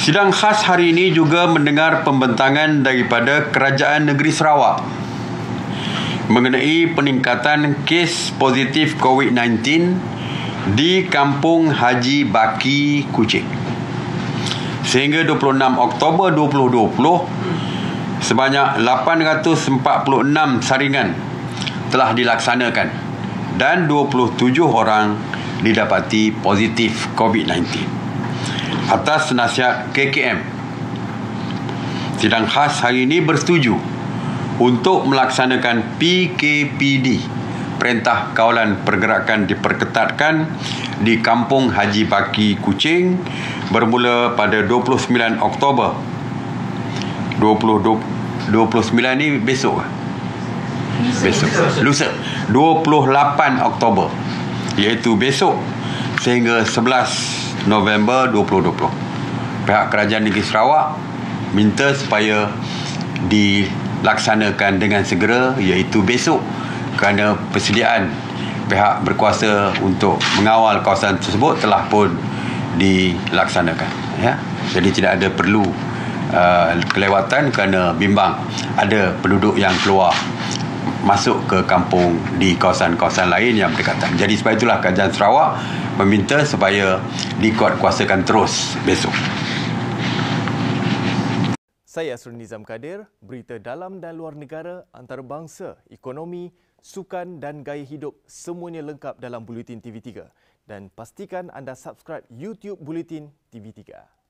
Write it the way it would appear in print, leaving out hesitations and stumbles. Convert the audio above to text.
Sidang khas hari ini juga mendengar pembentangan daripada Kerajaan Negeri Sarawak mengenai peningkatan kes positif COVID-19 di Kampung Haji Baki Kuching. Sehingga 26 Oktober 2020, sebanyak 846 saringan telah dilaksanakan dan 27 orang didapati positif COVID-19. Atas nasihat KKM, sidang khas hari ini bersetuju untuk melaksanakan PKPD, Perintah Kawalan Pergerakan diperketatkan di Kampung Haji Baki Kuching bermula pada 29 Oktober. 29 ni besok. Lusa. 28 Oktober, iaitu besok, sehingga 11 November 2020. Pihak Kerajaan Negeri Sarawak minta supaya dilaksanakan dengan segera, iaitu besok, kerana persediaan pihak berkuasa untuk mengawal kawasan tersebut telah pun dilaksanakan. Ya? Jadi tidak ada perlu kelewatan kerana bimbang ada penduduk yang keluar masuk ke kampung di kawasan-kawasan lain yang berdekatan. Jadi sebab itulah Kerajaan Sarawak meminta supaya dikuatkuasakan terus besok. Saya Asrul Nizam Kadir, berita dalam dan luar negara, antarabangsa, ekonomi, sukan dan gaya hidup semuanya lengkap dalam Buletin TV3. Dan pastikan anda subscribe YouTube Buletin TV3.